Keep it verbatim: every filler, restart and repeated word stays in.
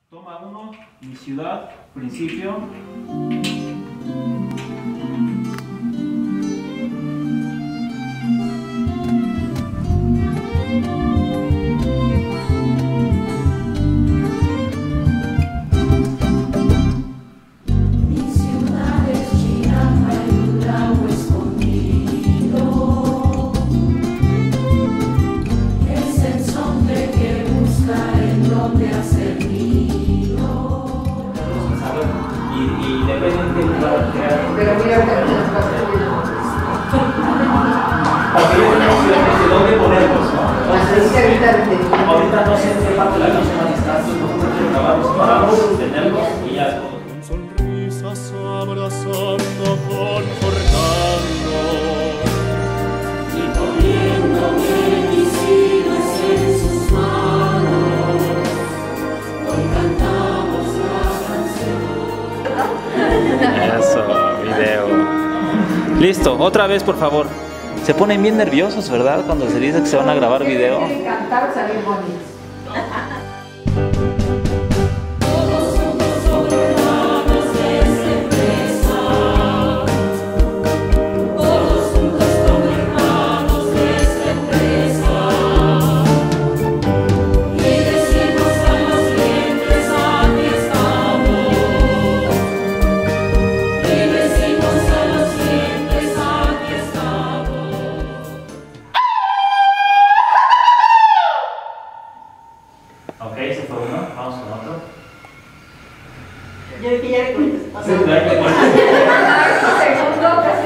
Toma uno, mi ciudad, principio. Pero mira, porque yo tengo opciones de dónde ponerlos, ¿no? Entonces, ahorita no sé en qué parte de la canción van a estar, entonces nosotros quiero grabarlos, pararlos, tenerlos y ya. Con sonrisas abrazando, confortando y poniéndome mis vidas en sus manos, hoy cantamos la canción. Eso, video. Listo, otra vez por favor. Se ponen bien nerviosos, ¿verdad? Cuando se dice que se van a grabar video. quieren cantar, salir bonitos. Todos juntos gobernamos desde presa, todos juntos como hermanos desde presa, y decimos a los dientes aquí estamos, y decimos a los dientes aquí estamos. Ok, ese fue uno. Vamos con otro. Yo dije ya le contesté. Sí, ya le contesté. Segundo,